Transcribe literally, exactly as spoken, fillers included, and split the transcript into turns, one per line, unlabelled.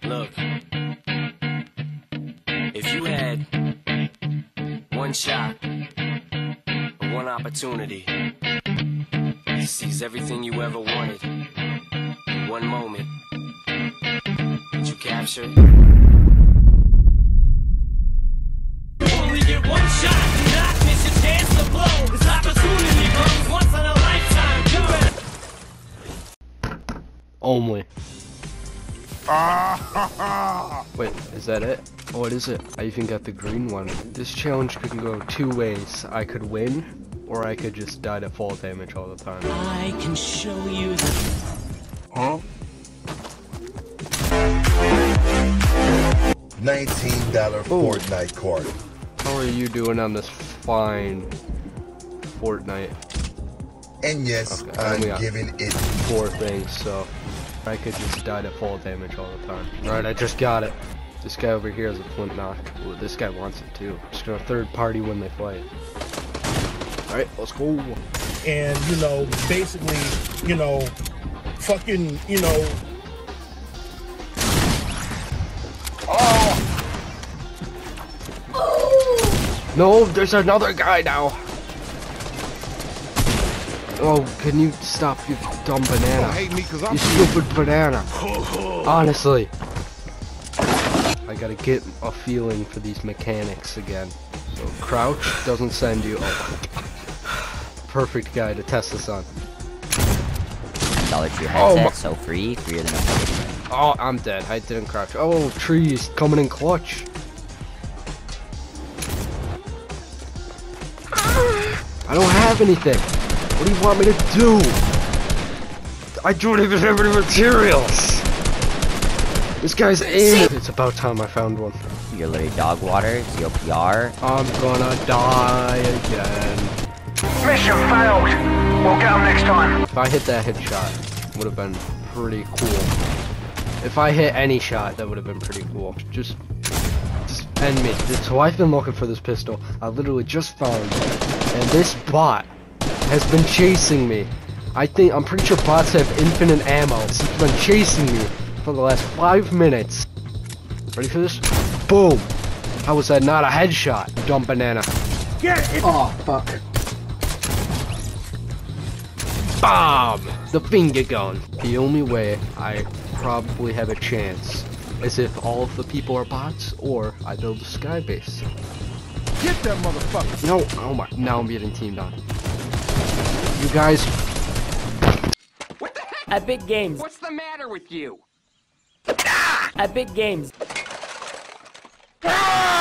Look, if you had one shot or one opportunity to seize everything you ever wanted in one moment, would you capture it? Only get one shot, do not miss your chance to blow. This opportunity comes once in a lifetime. You better.
Only. Wait, is that it? Oh, what is it? I even got the green one. This challenge could go two ways. I could win, or I could just die to fall damage all the time.
I can show you the...
Huh?
nineteen dollar Fortnite card.
How are you doing on this fine Fortnite?
And yes,
Okay, I only
I'm
got
giving it
four things, so I could just die to fall damage all the time. Alright, I just got it. This guy over here has a flint knock. Ooh, this guy wants it too. Just gonna third party when they fight. Alright, let's go.
And, you know, basically, you know, fucking, you know...
No, there's another guy now. Oh, can you stop, you dumb banana?
Don't hate me 'cause I'm
You stupid banana. Honestly. I gotta get a feeling for these mechanics again. So, crouch doesn't send you. Oh. Perfect guy to test this on.
Dollar Tree
Oh
headset,
my-
so free, freer than a
Oh, I'm dead. I didn't crouch. Oh, trees coming in clutch. I don't have anything. What do you want me to do? I don't even have any materials. This guy's aiming. It's about time I found one.
You're literally dog water, C O P R.
I'm gonna die again.
Mission failed. We'll get them next time.
If I hit that headshot, would have been pretty cool. If I hit any shot, that would have been pretty cool. Just, just end me. So I've been looking for this pistol. I literally just found it. And this bot has been chasing me. I think, I'm pretty sure bots have infinite ammo. He's been chasing me for the last five minutes. Ready for this? Boom! How was that not a headshot, you dumb banana?
Get it!
Oh, fuck. Bomb! The finger gun. The only way I probably have a chance is if all of the people are bots, or I build a sky base.
Get that motherfucker.
No, oh my, now I'm getting teamed on. You guys.
What the heck?
Epic Games.
What's the matter with you?
Epic Games.
Ah!